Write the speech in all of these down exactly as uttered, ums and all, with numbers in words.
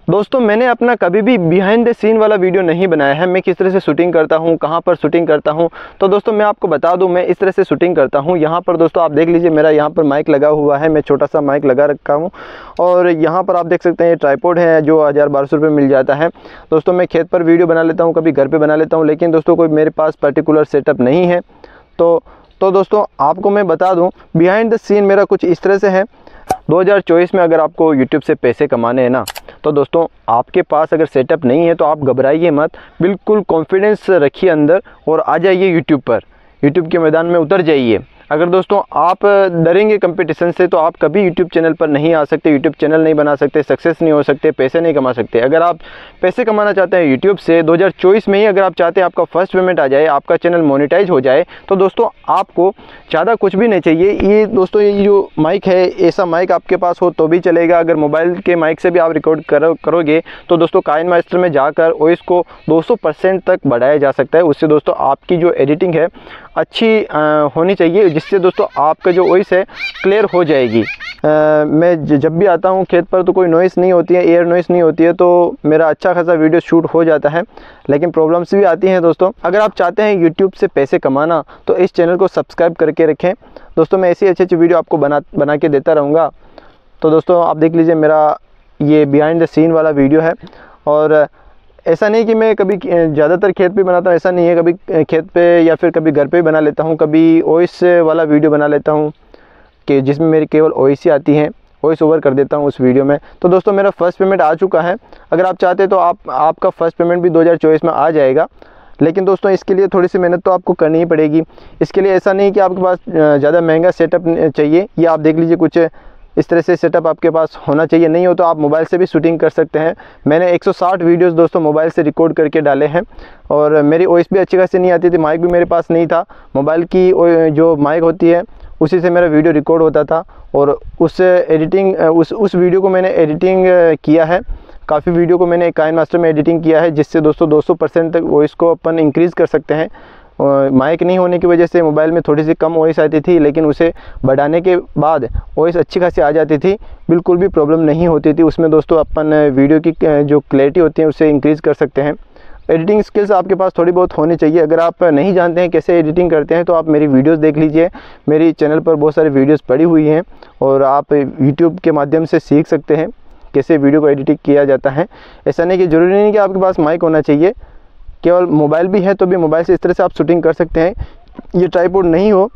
दोस्तों मैंने अपना कभी भी बिहाइंड द सीन वाला वीडियो नहीं बनाया है। मैं किस तरह से शूटिंग करता हूँ, कहाँ पर शूटिंग करता हूँ, तो दोस्तों मैं आपको बता दूँ मैं इस तरह से शूटिंग करता हूँ। यहाँ पर दोस्तों आप देख लीजिए, मेरा यहाँ पर माइक लगा हुआ है, मैं छोटा सा माइक लगा रखा हूँ। और यहाँ पर आप देख सकते हैं ये ट्राइपॉड है जो हज़ार बारह सौ रुपये मिल जाता है। दोस्तों मैं खेत पर वीडियो बना लेता हूँ, कभी घर पर बना लेता हूँ, लेकिन दोस्तों कोई मेरे पास पर्टिकुलर सेटअप नहीं है। तो तो दोस्तों आपको मैं बता दूं बिहाइंड द सीन मेरा कुछ इस तरह से है। दो हज़ार चौबीस में अगर आपको यूट्यूब से पैसे कमाने हैं ना, तो दोस्तों आपके पास अगर सेटअप नहीं है तो आप घबराइए मत, बिल्कुल कॉन्फिडेंस रखिए अंदर और आ जाइए यूट्यूब पर, यूट्यूब के मैदान में उतर जाइए। अगर दोस्तों आप डरेंगे कंपटीशन से तो आप कभी यूट्यूब चैनल पर नहीं आ सकते, यूट्यूब चैनल नहीं बना सकते, सक्सेस नहीं हो सकते, पैसे नहीं कमा सकते। अगर आप पैसे कमाना चाहते हैं यूट्यूब से दो हज़ार चौबीस में ही, अगर आप चाहते हैं आपका फर्स्ट पेमेंट आ जाए, आपका चैनल मोनेटाइज हो जाए, तो दोस्तों आपको ज़्यादा कुछ भी नहीं चाहिए। ये दोस्तों ये जो माइक है, ऐसा माइक आपके पास हो तो भी चलेगा। अगर मोबाइल के माइक से भी आप रिकॉर्ड करो करोगे तो दोस्तों काइन मास्टर में जाकर वॉइस को दो सौ परसेंट तक बढ़ाया जा सकता है। उससे दोस्तों आपकी जो एडिटिंग है अच्छी आ, होनी चाहिए, जिससे दोस्तों आपका जो वॉइस है क्लियर हो जाएगी। आ, मैं जब भी आता हूँ खेत पर तो कोई नॉइस नहीं होती है, एयर नॉइस नहीं होती है, तो मेरा अच्छा खासा वीडियो शूट हो जाता है। लेकिन प्रॉब्लम्स भी आती हैं दोस्तों। अगर आप चाहते हैं यूट्यूब से पैसे कमाना तो इस चैनल को सब्सक्राइब करके रखें दोस्तों। मैं ऐसी अच्छी अच्छी वीडियो आपको बना बना के देता रहूँगा। तो दोस्तों आप देख लीजिए, मेरा ये बिहाइंड द सीन वाला वीडियो है। और ऐसा नहीं कि मैं कभी ज़्यादातर खेत पे बनाता हूँ, ऐसा नहीं है। कभी खेत पे या फिर कभी घर पे भी बना लेता हूँ, कभी वॉइस वाला वीडियो बना लेता हूँ कि जिसमें मेरी केवल वॉइस ही आती हैं, वॉइस ओवर कर देता हूँ उस वीडियो में। तो दोस्तों मेरा फर्स्ट पेमेंट आ चुका है। अगर आप चाहते तो आप आपका फर्स्ट पेमेंट भी दो हज़ार चौबीस में आ जाएगा। लेकिन दोस्तों इसके लिए थोड़ी सी मेहनत तो आपको करनी ही पड़ेगी। इसके लिए ऐसा नहीं कि आपके पास ज़्यादा महंगा सेटअप चाहिए। ये आप देख लीजिए, कुछ इस तरह से सेटअप आपके पास होना चाहिए। नहीं हो तो आप मोबाइल से भी शूटिंग कर सकते हैं। मैंने एक सौ साठ वीडियोस दोस्तों मोबाइल से रिकॉर्ड करके डाले हैं। और मेरी वॉइस भी अच्छी खासी नहीं आती थी, माइक भी मेरे पास नहीं था। मोबाइल की जो माइक होती है उसी से मेरा वीडियो रिकॉर्ड होता था। और उस एडिटिंग उस उस वीडियो को मैंने एडिटिंग किया है। काफ़ी वीडियो को मैंने काइन मास्टर में एडिटिंग किया है, जिससे दोस्तों दो सौ परसेंट तक वॉइस को अपन इंक्रीज़ कर सकते हैं। माइक नहीं होने की वजह से मोबाइल में थोड़ी सी कम वॉइस आती थी, लेकिन उसे बढ़ाने के बाद वॉइस अच्छी खासी आ जाती थी, बिल्कुल भी प्रॉब्लम नहीं होती थी। उसमें दोस्तों अपन वीडियो की जो क्लैरिटी होती है उसे इंक्रीज़ कर सकते हैं। एडिटिंग स्किल्स आपके पास थोड़ी बहुत होनी चाहिए। अगर आप नहीं जानते हैं कैसे एडिटिंग करते हैं तो आप मेरी वीडियोस देख लीजिए। मेरी चैनल पर बहुत सारी वीडियोस पड़ी हुई हैं और आप यूट्यूब के माध्यम से सीख सकते हैं कैसे वीडियो को एडिटिंग किया जाता है। ऐसा नहीं कि ज़रूरी नहीं कि आपके पास माइक होना चाहिए, केवल मोबाइल भी है तो भी मोबाइल से इस तरह से आप शूटिंग कर सकते हैं। ये ट्राइपॉड नहीं हो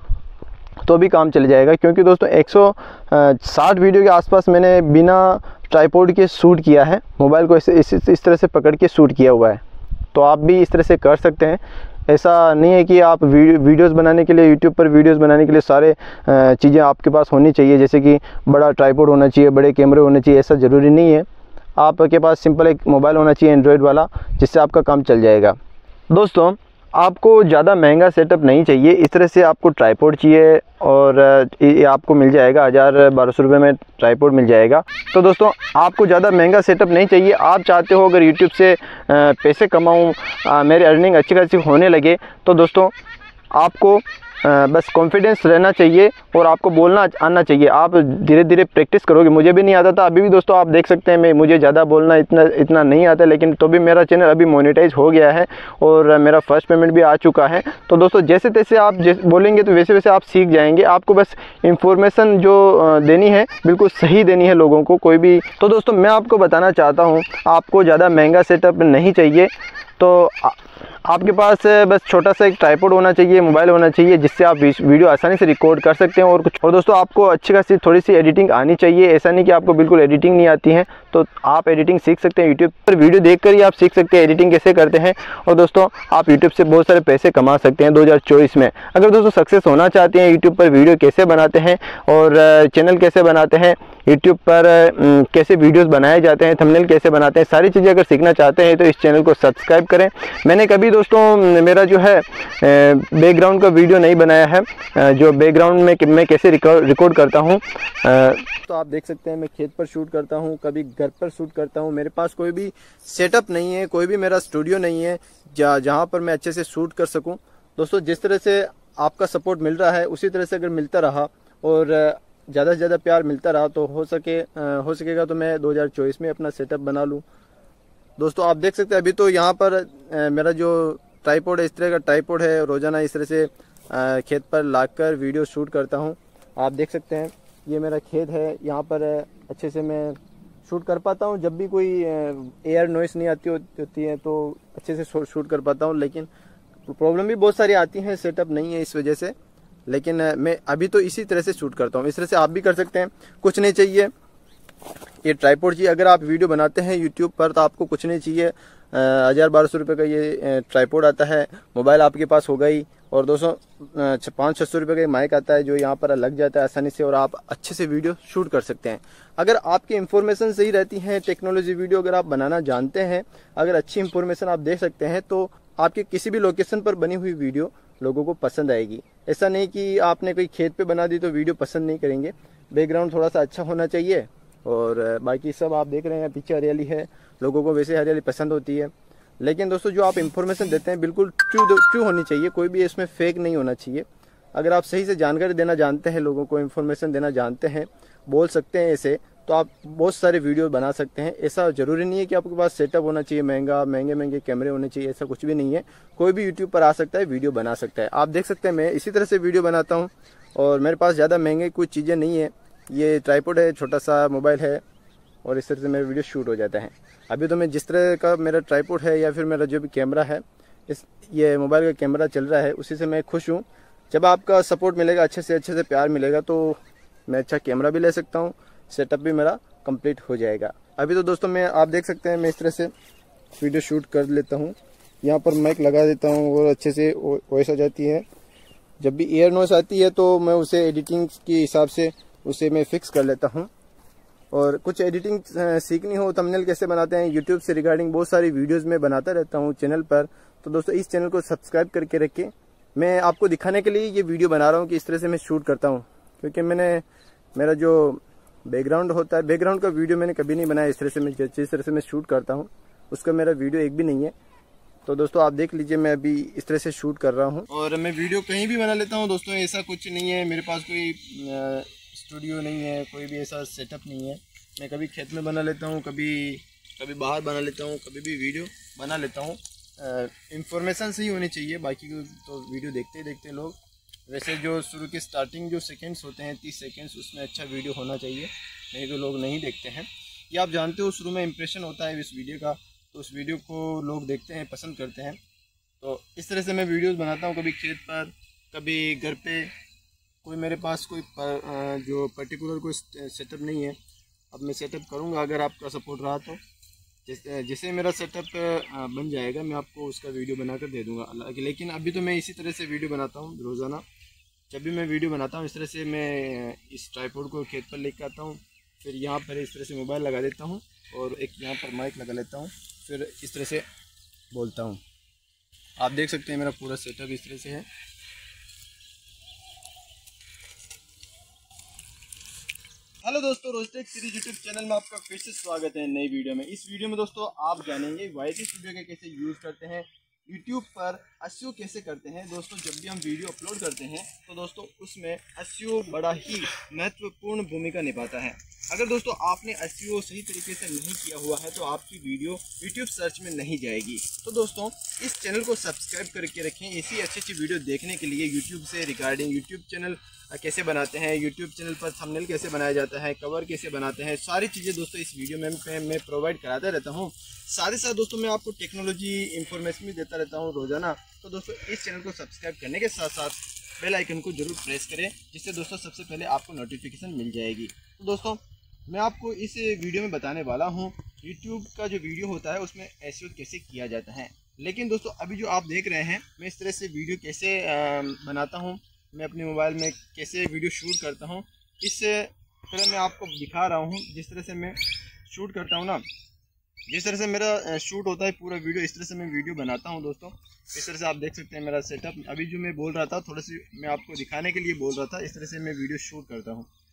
तो भी काम चल जाएगा, क्योंकि दोस्तों एक सौ साठ वीडियो के आसपास मैंने बिना ट्राइपॉड के शूट किया है। मोबाइल को इस, इस, इस तरह से पकड़ के शूट किया हुआ है। तो आप भी इस तरह से कर सकते हैं। ऐसा नहीं है कि आप वीडियोस बनाने के लिए, यूट्यूब पर वीडियोस बनाने के लिए सारे चीज़ें आपके पास होनी चाहिए, जैसे कि बड़ा ट्राइपॉड होना चाहिए, बड़े कैमरे होने चाहिए। ऐसा ज़रूरी नहीं है। आपके पास सिंपल एक मोबाइल होना चाहिए एंड्रॉयड वाला, जिससे आपका काम चल जाएगा। दोस्तों आपको ज़्यादा महंगा सेटअप नहीं चाहिए। इस तरह से आपको ट्राइपॉड चाहिए और ये आपको मिल जाएगा हज़ार बारह सौ रुपये में ट्राइपॉड मिल जाएगा। तो दोस्तों आपको ज़्यादा महंगा सेटअप नहीं चाहिए। आप चाहते हो अगर यूट्यूब से पैसे कमाऊँ, मेरी अर्निंग अच्छी खासी होने लगे, तो दोस्तों आपको बस कॉन्फिडेंस रहना चाहिए और आपको बोलना आना चाहिए। आप धीरे धीरे प्रैक्टिस करोगे। मुझे भी नहीं आता था, अभी भी दोस्तों आप देख सकते हैं मैं मुझे ज़्यादा बोलना इतना इतना नहीं आता, लेकिन तो भी मेरा चैनल अभी मोनेटाइज हो गया है और मेरा फर्स्ट पेमेंट भी आ चुका है। तो दोस्तों जैसे तैसे आप जैसे बोलेंगे तो वैसे वैसे आप सीख जाएंगे। आपको बस इंफॉर्मेशन जो देनी है बिल्कुल सही देनी है लोगों को, कोई भी। तो दोस्तों मैं आपको बताना चाहता हूँ, आपको ज़्यादा महंगा सेटअप नहीं चाहिए। तो आपके पास बस छोटा सा एक ट्राइपॉड होना चाहिए, मोबाइल होना चाहिए, जिससे आप वीडियो आसानी से रिकॉर्ड कर सकते हैं। और कुछ और दोस्तों आपको अच्छी खासी थोड़ी सी एडिटिंग आनी चाहिए। ऐसा नहीं कि आपको बिल्कुल एडिटिंग नहीं आती है, तो आप एडिटिंग सीख सकते हैं। यूट्यूब पर वीडियो देखकर ही आप सीख सकते हैं एडिटिंग कैसे करते हैं। और दोस्तों आप यूट्यूब से बहुत सारे पैसे कमा सकते हैं दो हज़ार चौबीस में। अगर दोस्तों सक्सेस होना चाहते हैं, यूट्यूब पर वीडियो कैसे बनाते हैं और चैनल कैसे बनाते हैं, यूट्यूब पर कैसे वीडियोस बनाए जाते हैं, थंबनेल कैसे बनाते हैं, सारी चीज़ें अगर सीखना चाहते हैं तो इस चैनल को सब्सक्राइब करें। मैंने कभी दोस्तों मेरा जो है बैकग्राउंड का वीडियो नहीं बनाया है, जो बैकग्राउंड में मैं कैसे रिकॉर्ड करता हूँ। तो आप देख सकते हैं मैं खेत पर शूट करता हूँ, कभी घर पर शूट करता हूँ। मेरे पास कोई भी सेटअप नहीं है, कोई भी मेरा स्टूडियो नहीं है जहाँ जहाँ पर मैं अच्छे से शूट कर सकूँ। दोस्तों जिस तरह से आपका सपोर्ट मिल रहा है उसी तरह से अगर मिलता रहा और ज़्यादा से ज़्यादा प्यार मिलता रहा तो हो सके आ, हो सकेगा तो मैं दो हज़ार चौबीस में अपना सेटअप बना लूँ। दोस्तों आप देख सकते हैं अभी तो यहाँ पर आ, मेरा जो ट्राइपॉड है इस तरह का ट्राइपॉड है, रोज़ाना इस तरह से आ, खेत पर लाकर वीडियो शूट करता हूँ। आप देख सकते हैं ये मेरा खेत है, यहाँ पर अच्छे से मैं शूट कर पाता हूँ। जब भी कोई एयर नॉइस नहीं आती होती है तो अच्छे से शूट कर पाता हूँ, लेकिन प्रॉब्लम भी बहुत सारी आती हैं, सेटअप नहीं है इस वजह से। लेकिन मैं अभी तो इसी तरह से शूट करता हूँ। इस तरह से आप भी कर सकते हैं, कुछ नहीं चाहिए। ये ट्राइपॉड जी, अगर आप वीडियो बनाते हैं यूट्यूब पर तो आपको कुछ नहीं चाहिए, हज़ार बारह सौ रुपये का ये ट्राइपॉड आता है, मोबाइल आपके पास होगा ही, और दो सौ पाँच छः सौ रुपये का माइक आता है जो यहाँ पर लग जाता है आसानी से, और आप अच्छे से वीडियो शूट कर सकते हैं। अगर आपकी इन्फॉर्मेशन सही रहती है, टेक्नोलॉजी वीडियो अगर आप बनाना जानते हैं, अगर अच्छी इन्फॉर्मेशन आप दे सकते हैं तो आपके किसी भी लोकेशन पर बनी हुई वीडियो लोगों को पसंद आएगी। ऐसा नहीं कि आपने कोई खेत पे बना दी तो वीडियो पसंद नहीं करेंगे। बैकग्राउंड थोड़ा सा अच्छा होना चाहिए, और बाकी सब आप देख रहे हैं पीछे हरियाली है, लोगों को वैसे हरियाली पसंद होती है। लेकिन दोस्तों जो आप इन्फॉर्मेशन देते हैं बिल्कुल ट्रू ट्रू होनी चाहिए, कोई भी इसमें फेक नहीं होना चाहिए। अगर आप सही से जानकारी देना जानते हैं, लोगों को इन्फॉर्मेशन देना जानते हैं, बोल सकते हैं ऐसे, तो आप बहुत सारे वीडियो बना सकते हैं। ऐसा ज़रूरी नहीं है कि आपके पास सेटअप होना चाहिए महंगा, महंगे महंगे कैमरे होने चाहिए, ऐसा कुछ भी नहीं है। कोई भी यूट्यूब पर आ सकता है, वीडियो बना सकता है। आप देख सकते हैं मैं इसी तरह से वीडियो बनाता हूँ, और मेरे पास ज़्यादा महंगे कुछ चीज़ें नहीं है। ये ट्राइपॉड है, छोटा सा मोबाइल है, और इस तरह से मेरा वीडियो शूट हो जाता है। अभी तो मैं जिस तरह का मेरा ट्राइपॉड है या फिर मेरा जो भी कैमरा है, इस ये मोबाइल का कैमरा चल रहा है, उसी से मैं खुश हूँ। जब आपका सपोर्ट मिलेगा, अच्छे से अच्छे से प्यार मिलेगा, तो मैं अच्छा कैमरा भी ले सकता हूँ, सेटअप भी मेरा कंप्लीट हो जाएगा। अभी तो दोस्तों मैं आप देख सकते हैं मैं इस तरह से वीडियो शूट कर लेता हूँ, यहाँ पर माइक लगा देता हूँ और अच्छे से वॉइस आ जाती है। जब भी एयर नॉइस आती है तो मैं उसे एडिटिंग के हिसाब से उसे मैं फिक्स कर लेता हूँ। और कुछ एडिटिंग सीखनी हो, थंबनेल कैसे बनाते हैं, यूट्यूब से रिगार्डिंग बहुत सारी वीडियोस में बनाता रहता हूँ चैनल पर। तो दोस्तों इस चैनल को सब्सक्राइब करके रखें। मैं आपको दिखाने के लिए ये वीडियो बना रहा हूँ कि इस तरह से मैं शूट करता हूँ, क्योंकि मैंने मेरा जो बैकग्राउंड होता है, बैकग्राउंड का वीडियो मैंने कभी नहीं बनाया। इस तरह से मैं जिस तरह से मैं शूट करता हूँ उसका मेरा वीडियो एक भी नहीं है। तो दोस्तों आप देख लीजिए मैं अभी इस तरह से शूट कर रहा हूँ, और मैं वीडियो कहीं भी बना लेता हूँ दोस्तों। ऐसा कुछ नहीं है, मेरे पास कोई स्टूडियो नहीं है, कोई भी ऐसा सेटअप नहीं है। मैं कभी खेत में बना लेता हूँ, कभी कभी बाहर बना लेता हूँ, कभी भी वीडियो बना लेता हूँ। इंफॉर्मेशन सही होनी चाहिए, बाकी तो वीडियो देखते ही देखते लोग। वैसे जो शुरू के स्टार्टिंग जो सेकंड्स होते हैं, तीस सेकंड्स, उसमें अच्छा वीडियो होना चाहिए, नहीं तो लोग नहीं देखते हैं। ये आप जानते हो, शुरू में इंप्रेशन होता है इस वीडियो का, तो उस वीडियो को लोग देखते हैं, पसंद करते हैं। तो इस तरह से मैं वीडियोज़ बनाता हूँ, कभी खेत पर, कभी घर पे। कोई मेरे पास कोई पर, जो पर्टिकुलर कोई सेटअप नहीं है। अब मैं सेटअप करूँगा अगर आपका सपोर्ट रहा तो। जैसे जैसे मेरा सेटअप बन जाएगा मैं आपको उसका वीडियो बनाकर दे दूँगा। लेकिन अभी तो मैं इसी तरह से वीडियो बनाता हूँ रोज़ाना। जब भी मैं वीडियो बनाता हूँ इस तरह से मैं इस ट्राइपॉड को खेत पर लेकर आता हूँ, फिर यहाँ पर इस तरह से मोबाइल लगा देता हूँ, और एक यहाँ पर माइक लगा लेता हूँ, फिर इस तरह से बोलता हूँ। आप देख सकते हैं मेरा पूरा सेटअप इस तरह से है। हेलो दोस्तों, रोस्टेक सीरीज यूट्यूब चैनल में आपका फिर से स्वागत है नई वीडियो में। इस वीडियो में दोस्तों आप जानेंगे वाईटी स्टूडियो के कैसे यूज़ करते हैं, यूट्यूब पर एसईओ कैसे करते हैं। दोस्तों जब भी हम वीडियो अपलोड करते हैं तो दोस्तों उसमें एसईओ बड़ा ही महत्वपूर्ण भूमिका निभाता है। अगर दोस्तों आपने एसईओ सही तरीके से नहीं किया हुआ है तो आपकी वीडियो यूट्यूब सर्च में नहीं जाएगी। तो दोस्तों इस चैनल को सब्सक्राइब करके रखें ऐसी अच्छी अच्छी वीडियो देखने के लिए। यूट्यूब से रिगार्डिंग यूट्यूब चैनल कैसे बनाते हैं, यूट्यूब चैनल पर थंबनेल कैसे बनाया जाता है, कवर कैसे बनाते हैं, सारी चीज़ें दोस्तों इस वीडियो में मैं, मैं प्रोवाइड कराता रहता हूं। साथ ही साथ दोस्तों मैं आपको टेक्नोलॉजी इन्फॉर्मेशन भी देता रहता हूं रोज़ाना। तो दोस्तों इस चैनल को सब्सक्राइब करने के साथ साथ बेल आइकन को जरूर प्रेस करें, जिससे दोस्तों सबसे पहले आपको नोटिफिकेशन मिल जाएगी। तो दोस्तों मैं आपको इस वीडियो में बताने वाला हूँ यूट्यूब का जो वीडियो होता है उसमें एसईओ कैसे किया जाता है। लेकिन दोस्तों अभी जो आप देख रहे हैं मैं इस तरह से वीडियो कैसे बनाता हूँ, मैं अपने मोबाइल में कैसे वीडियो शूट करता हूँ, इससे पहले मैं आपको दिखा रहा हूँ। जिस तरह से मैं शूट करता हूँ ना, जिस तरह से मेरा शूट होता है पूरा वीडियो, इस तरह से मैं वीडियो बनाता हूँ दोस्तों। इस तरह से आप देख सकते हैं मेरा सेटअप। अभी जो मैं बोल रहा था, थोड़ा सी मैं आपको दिखाने के लिए बोल रहा था, इस तरह से मैं वीडियो शूट करता हूँ।